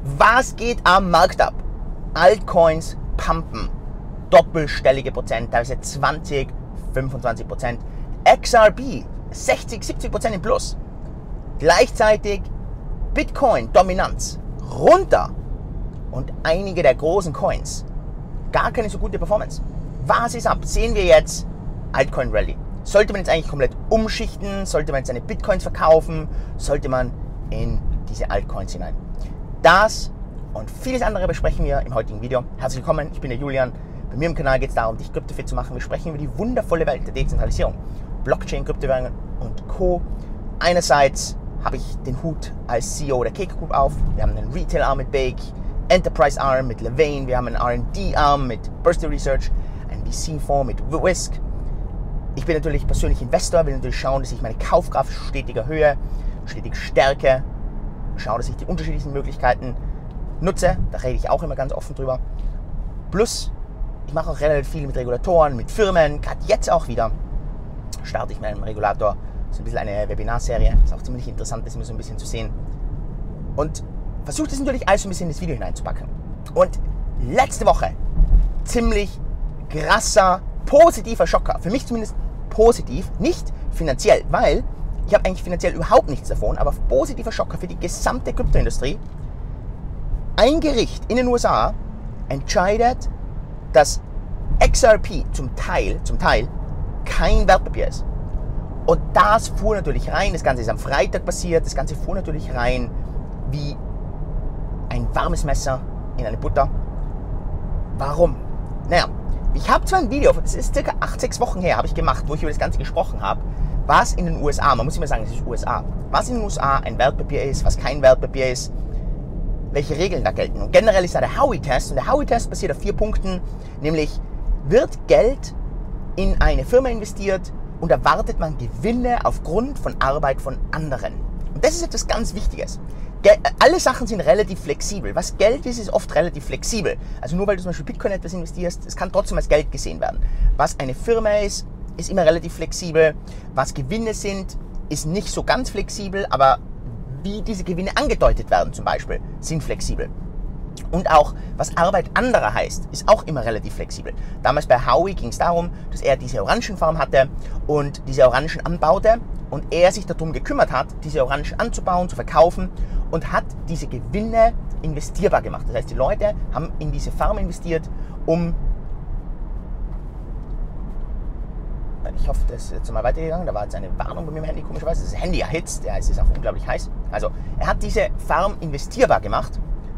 Was geht am Markt ab? Altcoins pumpen. Doppelstellige Prozent, teilweise 20, 25%. XRP 60, 70% im Plus. Gleichzeitig Bitcoin-Dominanz runter. Und einige der großen Coins gar keine so gute Performance. Was ist ab? Sehen wir jetzt Altcoin Rally. Sollte man jetzt eigentlich komplett umschichten? Sollte man jetzt seine Bitcoins verkaufen? Sollte man in diese Altcoins hinein? Das und vieles andere besprechen wir im heutigen Video. Herzlich willkommen, ich bin der Julian. Bei mir im Kanal geht es darum, dich kryptofit zu machen. Wir sprechen über die wundervolle Welt der Dezentralisierung, Blockchain, Kryptowährungen und Co. Einerseits habe ich den Hut als CEO der Cake Group auf. Wir haben einen Retail-Arm mit Bake, Enterprise-Arm mit Levain, wir haben einen R&D-Arm mit Bursty Research, einen VC-Fonds mit Whisk. Ich bin natürlich persönlich Investor, will natürlich schauen, dass ich meine Kaufkraft stetig erhöhe, stetig stärke, schaue, dass ich die unterschiedlichen Möglichkeiten nutze. Da rede ich auch immer ganz offen drüber. Plus, ich mache auch relativ viel mit Regulatoren, mit Firmen. Gerade jetzt auch wieder starte ich mit einem Regulator so ein bisschen eine Webinarserie. Ist auch ziemlich interessant, das immer so ein bisschen zu sehen. Und versuche das natürlich alles so ein bisschen in das Video hineinzupacken. Und letzte Woche ziemlich krasser, positiver Schocker. Für mich zumindest positiv, nicht finanziell, weil ich habe eigentlich finanziell überhaupt nichts davon, aber positiver Schocker für die gesamte Kryptoindustrie. Ein Gericht in den USA entscheidet, dass XRP zum Teil kein Wertpapier ist. Und das fuhr natürlich rein, das Ganze ist am Freitag passiert, das Ganze fuhr natürlich rein wie ein warmes Messer in eine Butter. Warum? Naja, ich habe zwar ein Video, das ist circa 8-6 Wochen her, habe ich gemacht, wo ich über das Ganze gesprochen habe, was in den USA, man muss immer sagen, es ist USA, was in den USA ein Wertpapier ist, was kein Wertpapier ist, welche Regeln da gelten. Und generell ist da der Howey-Test, und der Howey-Test basiert auf 4 Punkten, nämlich wird Geld in eine Firma investiert und erwartet man Gewinne aufgrund von Arbeit von anderen. Und das ist etwas ganz Wichtiges. Alle Sachen sind relativ flexibel. Was Geld ist, ist oft relativ flexibel. Also nur weil du zum Beispiel Bitcoin etwas investierst, es kann trotzdem als Geld gesehen werden. Was eine Firma ist, ist immer relativ flexibel. Was Gewinne sind, ist nicht so ganz flexibel, aber wie diese Gewinne angedeutet werden zum Beispiel, sind flexibel. Und auch, was Arbeit anderer heißt, ist auch immer relativ flexibel. Damals bei Howey ging es darum, dass er diese Orangenfarm hatte und diese Orangen anbaute und er sich darum gekümmert hat, diese Orangen anzubauen, zu verkaufen und hat diese Gewinne investierbar gemacht. Das heißt, die Leute haben in diese Farm investiert, um... Ich hoffe, das ist jetzt mal weitergegangen. Da war jetzt eine Warnung bei mir im Handy, komischerweise. Das Handy erhitzt, ja, es ist auch unglaublich heiß. Also, er hat diese Farm investierbar gemacht,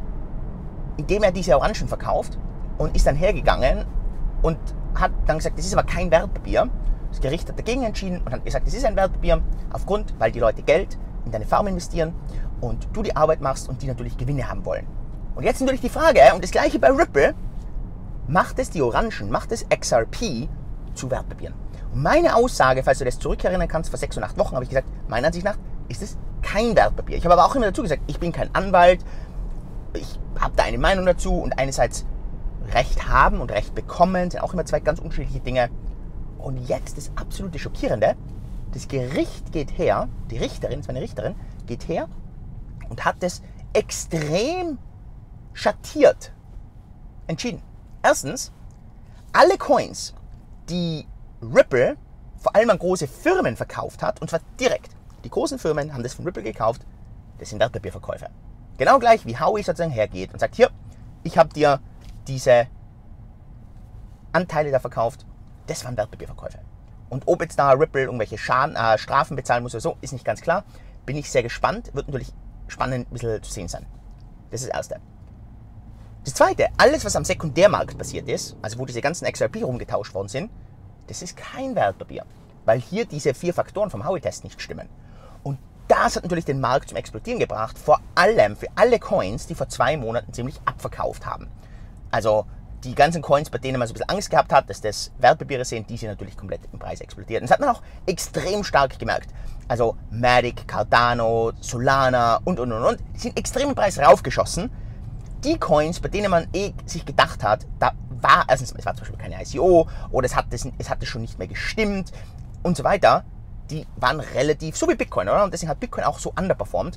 indem er diese Orangen verkauft und ist dann hergegangen und hat dann gesagt, das ist aber kein Wertpapier. Das Gericht hat dagegen entschieden und hat gesagt, das ist ein Wertpapier weil die Leute Geld in deine Farm investieren und du die Arbeit machst und die natürlich Gewinne haben wollen. Und jetzt natürlich die Frage, und das gleiche bei Ripple, macht es die Orangen, macht es XRP zu Wertpapieren? Und meine Aussage, falls du das zurückerinnern kannst, vor 6 und 8 Wochen habe ich gesagt, meiner Ansicht nach ist es kein Wertpapier. Ich habe aber auch immer dazu gesagt, ich bin kein Anwalt, ich habe da eine Meinung dazu und einerseits Recht haben und Recht bekommen sind auch immer 2 ganz unterschiedliche Dinge. Und jetzt das absolute Schockierende, das Gericht geht her, die Richterin, es war eine Richterin, geht her und hat das extrem schattiert entschieden. Erstens, alle Coins, die Ripple vor allem an große Firmen verkauft hat, und zwar direkt. Die großen Firmen haben das von Ripple gekauft, das sind Wertpapierverkäufe. Genau gleich wie Howey sozusagen hergeht und sagt, hier, ich habe dir diese Anteile da verkauft, das waren Wertpapierverkäufe. Und ob jetzt da Ripple irgendwelche Strafen bezahlen muss oder so, ist nicht ganz klar. Bin ich sehr gespannt, wird natürlich spannend ein bisschen zu sehen sein. Das ist das Erste. Das Zweite, alles was am Sekundärmarkt passiert ist, also wo diese ganzen XRP rumgetauscht worden sind, das ist kein Wertpapier, weil hier diese 4 Faktoren vom Howey-Test nicht stimmen. Und das hat natürlich den Markt zum Explodieren gebracht, vor allem für alle Coins, die vor 2 Monaten ziemlich abverkauft haben. Also die ganzen Coins, bei denen man so ein bisschen Angst gehabt hat, dass das Wertpapiere sind, die sind natürlich komplett im Preis explodiert. Und das hat man auch extrem stark gemerkt. Also Matic, Cardano, Solana und. Die sind extrem im Preis raufgeschossen. Die Coins, bei denen man sich gedacht hat, da war erstens, es war zum Beispiel keine ICO oder es hatte schon nicht mehr gestimmt und so weiter, die waren relativ, so wie Bitcoin, oder? Und deswegen hat Bitcoin auch so underperformed,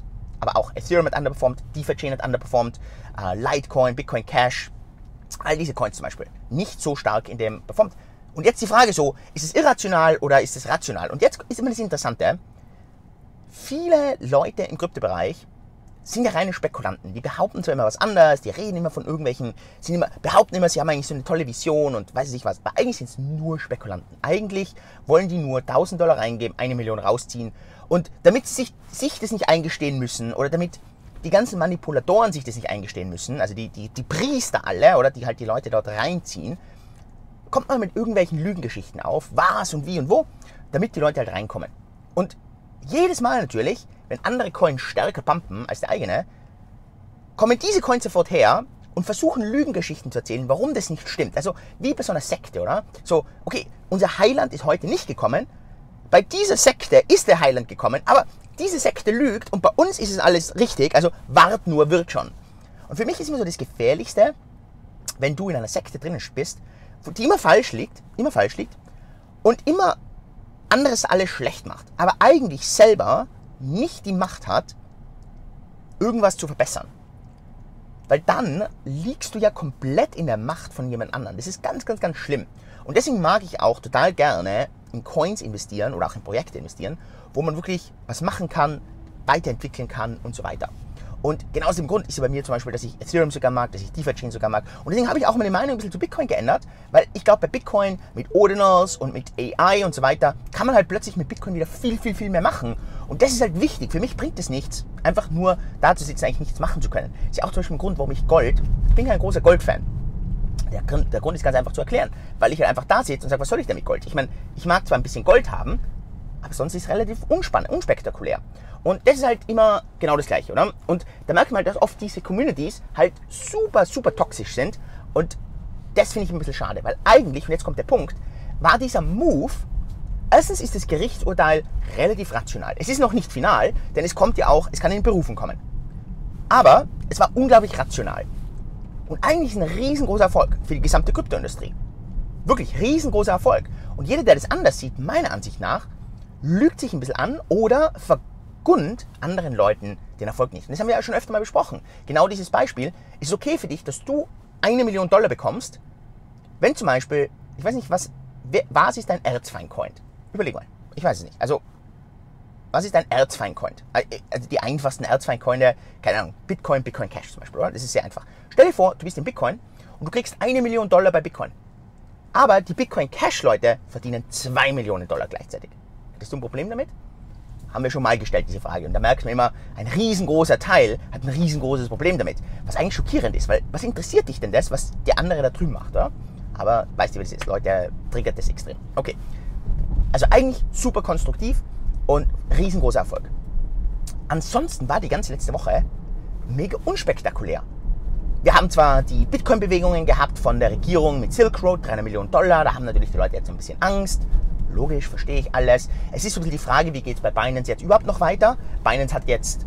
aber auch Ethereum hat underperformed, DeFi Chain hat underperformed, Litecoin, Bitcoin Cash, all diese Coins zum Beispiel, nicht so stark in dem performt. Und jetzt die Frage so, ist es irrational oder ist es rational? Und jetzt ist immer das Interessante, viele Leute im Kryptobereich sind ja reine Spekulanten. Die behaupten zwar immer was anderes, die reden immer von irgendwelchen, behaupten immer, sie haben eigentlich so eine tolle Vision und weiß ich nicht was, aber eigentlich sind es nur Spekulanten. Eigentlich wollen die nur $1000 reingeben, 1 Million rausziehen und damit sich das nicht eingestehen müssen oder damit die ganzen Manipulatoren sich das nicht eingestehen müssen, also die Priester alle oder die halt die Leute dort reinziehen, kommt man mit irgendwelchen Lügengeschichten auf, was und wie und wo, damit die Leute halt reinkommen. Und jedes Mal natürlich, wenn andere Coins stärker pumpen als der eigene, kommen diese Coins sofort her und versuchen Lügengeschichten zu erzählen, warum das nicht stimmt. Also wie bei so einer Sekte, oder? So, okay, unser Heiland ist heute nicht gekommen, bei dieser Sekte ist der Heiland gekommen, aber diese Sekte lügt und bei uns ist es alles richtig, also wart nur, wird schon. Und für mich ist immer so das Gefährlichste, wenn du in einer Sekte drinnen bist, die immer falsch liegt und immer anderes alles schlecht macht, aber eigentlich selber nicht die Macht hat, irgendwas zu verbessern. Weil dann liegst du ja komplett in der Macht von jemand anderem. Das ist ganz, ganz, ganz schlimm. Und deswegen mag ich auch total gerne in Coins investieren oder auch in Projekte investieren, wo man wirklich was machen kann, weiterentwickeln kann und so weiter. Und genau aus dem Grund ist es bei mir zum Beispiel, dass ich Ethereum sogar mag, dass ich DeFi Chain sogar mag. Und deswegen habe ich auch meine Meinung ein bisschen zu Bitcoin geändert, weil ich glaube, bei Bitcoin mit Ordinals und mit AI und so weiter kann man halt plötzlich mit Bitcoin wieder viel, viel, viel mehr machen. Und das ist halt wichtig. Für mich bringt es nichts, einfach nur da zu sitzen, eigentlich nichts machen zu können. Das ist ja auch zum Beispiel ein Grund, warum ich bin kein großer Gold-Fan. Der Grund ist ganz einfach zu erklären, weil ich halt einfach da sitze und sage, was soll ich denn mit Gold? Ich meine, ich mag zwar ein bisschen Gold haben, aber sonst ist es relativ unspektakulär. Und das ist halt immer genau das Gleiche, oder? Und da merkt man halt, dass oft diese Communities halt super, super toxisch sind. Und das finde ich ein bisschen schade, weil eigentlich, und jetzt kommt der Punkt, war dieser Move, erstens ist das Gerichtsurteil relativ rational. Es ist noch nicht final, denn es kommt ja auch, es kann in Berufung kommen. Aber es war unglaublich rational. Und eigentlich ein riesengroßer Erfolg für die gesamte Kryptoindustrie. Wirklich riesengroßer Erfolg. Und jeder, der das anders sieht, meiner Ansicht nach, lügt sich ein bisschen an oder vergund anderen Leuten den Erfolg nicht. Und das haben wir ja schon öfter mal besprochen. Genau dieses Beispiel ist okay für dich, dass du $1 Million bekommst, wenn zum Beispiel, ich weiß nicht, was ist dein Erzfeind-Coin? Überleg mal, ich weiß es nicht. Also, was ist dein Erzfeind-Coin? Also die einfachsten Erzfeind-Coin, keine Ahnung, Bitcoin, Bitcoin Cash zum Beispiel, oder? Das ist sehr einfach. Stell dir vor, du bist in Bitcoin und du kriegst $1 Million bei Bitcoin. Aber die Bitcoin Cash-Leute verdienen $2 Millionen gleichzeitig. Hättest du ein Problem damit? Haben wir schon mal gestellt, diese Frage. Und da merkt man immer, ein riesengroßer Teil hat ein riesengroßes Problem damit. Was eigentlich schockierend ist, weil was interessiert dich denn das, was der andere da drüben macht, oder? Aber weißt du, wie das ist? Leute, triggert das extrem. Okay. Also eigentlich super konstruktiv und riesengroßer Erfolg. Ansonsten war die ganze letzte Woche mega unspektakulär. Wir haben zwar die Bitcoin-Bewegungen gehabt von der Regierung mit Silk Road, $300 Millionen. Da haben natürlich die Leute jetzt ein bisschen Angst. Logisch, verstehe ich alles. Es ist so ein bisschen die Frage, wie geht es bei Binance jetzt überhaupt noch weiter? Binance hat jetzt,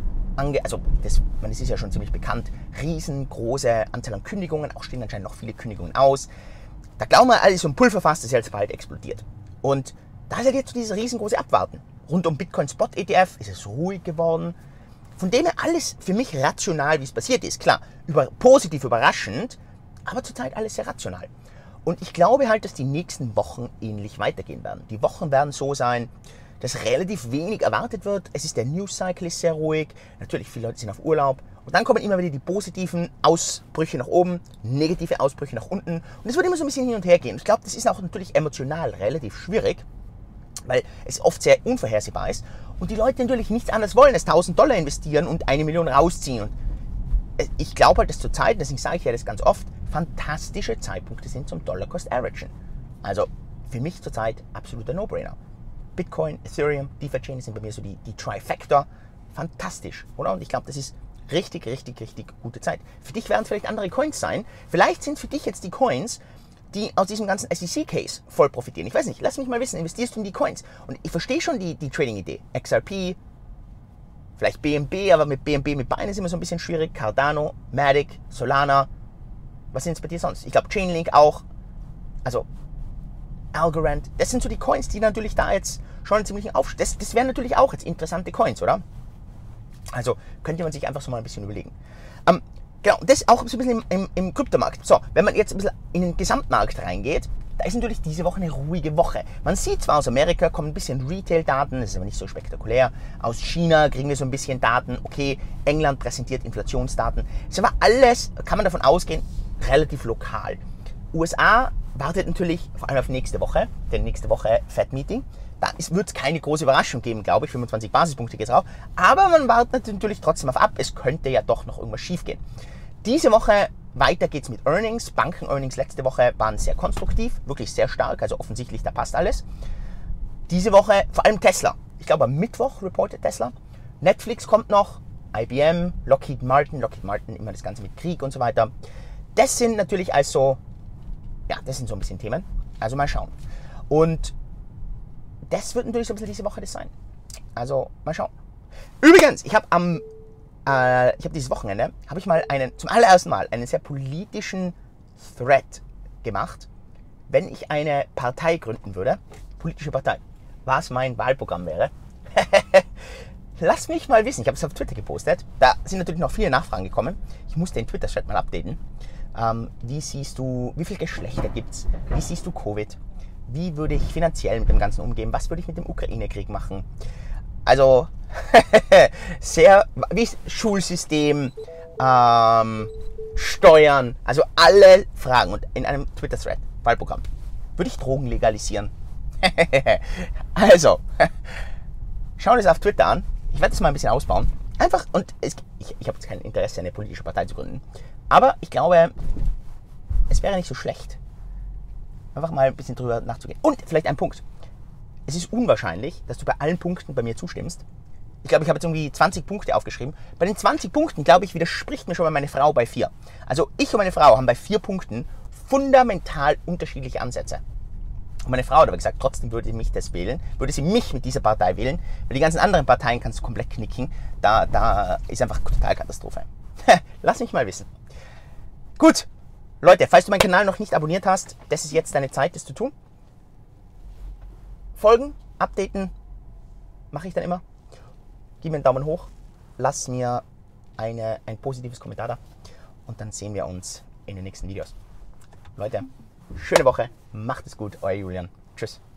es ist ja schon ziemlich bekannt, riesengroße Anzahl an Kündigungen, auch stehen anscheinend noch viele Kündigungen aus. Da glauben wir, alles so ein Pulverfass, das jetzt bald explodiert. Und da ist halt jetzt so dieses riesengroße Abwarten. Rund um Bitcoin Spot ETF ist es ruhig geworden. Von dem her alles für mich rational, wie es passiert ist. Klar, positiv überraschend, aber zurzeit alles sehr rational. Und ich glaube halt, dass die nächsten Wochen ähnlich weitergehen werden. Die Wochen werden so sein, dass relativ wenig erwartet wird. Es ist der News Cycle ist sehr ruhig. Natürlich, viele Leute sind auf Urlaub. Und dann kommen immer wieder die positiven Ausbrüche nach oben, negative Ausbrüche nach unten. Und es wird immer so ein bisschen hin und her gehen. Ich glaube, das ist auch natürlich emotional relativ schwierig, weil es oft sehr unvorhersehbar ist. Und die Leute natürlich nichts anderes wollen als $1000 investieren und 1 Million rausziehen. Und ich glaube halt, dass zurzeit, deswegen sage ich ja das ganz oft, fantastische Zeitpunkte sind zum Dollar-Cost-Averagen. Also für mich zurzeit absoluter No-Brainer. Bitcoin, Ethereum, DeFi Chain sind bei mir so die Trifecta. Fantastisch, oder? Und ich glaube, das ist richtig, richtig, richtig gute Zeit. Für dich werden es vielleicht andere Coins sein. Vielleicht sind für dich jetzt die Coins, die aus diesem ganzen SEC-Case voll profitieren. Ich weiß nicht, lass mich mal wissen, investierst du in die Coins? Und ich verstehe schon die Trading-Idee. XRP, vielleicht BNB, aber mit BNB mit Binance ist immer so ein bisschen schwierig. Cardano, Matic, Solana. Was sind es bei dir sonst? Ich glaube Chainlink auch. Also Algorand. Das sind so die Coins, die natürlich da jetzt schon einen ziemlichen Aufschwung. Das wären natürlich auch jetzt interessante Coins, oder? Also könnte man sich einfach so mal ein bisschen überlegen. Genau, das auch so ein bisschen im Kryptomarkt. So, wenn man jetzt ein bisschen in den Gesamtmarkt reingeht, da ist natürlich diese Woche eine ruhige Woche. Man sieht zwar, aus Amerika kommen ein bisschen Retail-Daten, das ist aber nicht so spektakulär. Aus China kriegen wir so ein bisschen Daten. Okay, England präsentiert Inflationsdaten. Das ist aber alles, kann man davon ausgehen, relativ lokal. USA wartet natürlich vor allem auf nächste Woche, denn nächste Woche Fed-Meeting. Da wird es keine große Überraschung geben, glaube ich. 25 Basispunkte geht es rauf. Aber man wartet natürlich trotzdem auf ab. Es könnte ja doch noch irgendwas schief gehen. Diese Woche weiter geht's mit Earnings. Banken-Earnings letzte Woche waren sehr konstruktiv, wirklich sehr stark. Also offensichtlich, da passt alles. Diese Woche vor allem Tesla. Ich glaube, am Mittwoch reportet Tesla. Netflix kommt noch. IBM, Lockheed Martin immer das Ganze mit Krieg und so weiter. Das sind natürlich also, ja, das sind so ein bisschen Themen. Also mal schauen. Und das wird natürlich so ein bisschen diese Woche das sein. Also mal schauen. Übrigens, ich habe dieses Wochenende, habe ich mal zum allerersten Mal einen sehr politischen Thread gemacht, wenn ich eine Partei gründen würde, politische Partei, was mein Wahlprogramm wäre. Lass mich mal wissen, ich habe es auf Twitter gepostet, da sind natürlich noch viele Nachfragen gekommen. Ich muss den Twitter-Chat mal updaten. Wie siehst du, wie viele Geschlechter gibt es? Wie siehst du Covid? Wie würde ich finanziell mit dem Ganzen umgehen? Was würde ich mit dem Ukraine-Krieg machen? Also, sehr, wie Schulsystem, Steuern, also alle Fragen. Und in einem Twitter-Thread, Wahlprogramm, würde ich Drogen legalisieren? Also, schau das auf Twitter an. Ich werde das mal ein bisschen ausbauen. Einfach, und ich habe jetzt kein Interesse, eine politische Partei zu gründen. Aber ich glaube, es wäre nicht so schlecht, einfach mal ein bisschen drüber nachzugehen. Und vielleicht ein Punkt. Es ist unwahrscheinlich, dass du bei allen Punkten bei mir zustimmst. Ich glaube, ich habe jetzt irgendwie 20 Punkte aufgeschrieben. Bei den 20 Punkten, glaube ich, widerspricht mir schon mal meine Frau bei 4. Also ich und meine Frau haben bei 4 Punkten fundamental unterschiedliche Ansätze. Und meine Frau hat aber gesagt, trotzdem würde sie mich mit dieser Partei wählen, weil die ganzen anderen Parteien kannst du komplett knicken. Da ist einfach total Katastrophe. Lass mich mal wissen. Gut, Leute, falls du meinen Kanal noch nicht abonniert hast, das ist jetzt deine Zeit, das zu tun. Folgen, updaten, mache ich dann immer. Gib mir einen Daumen hoch, lass mir ein positives Kommentar da und dann sehen wir uns in den nächsten Videos. Leute, schöne Woche, macht es gut, euer Julian. Tschüss.